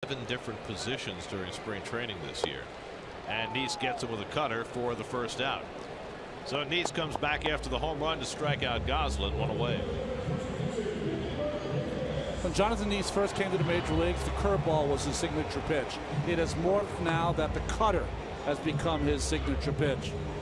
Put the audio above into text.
7 different positions during spring training this year. And Niese gets it with a cutter for the first out. So Niese comes back after the home run to strike out Gosselin, 1 away. When Jonathan Niese first came to the major leagues, the curveball was his signature pitch. It has morphed now that the cutter has become his signature pitch.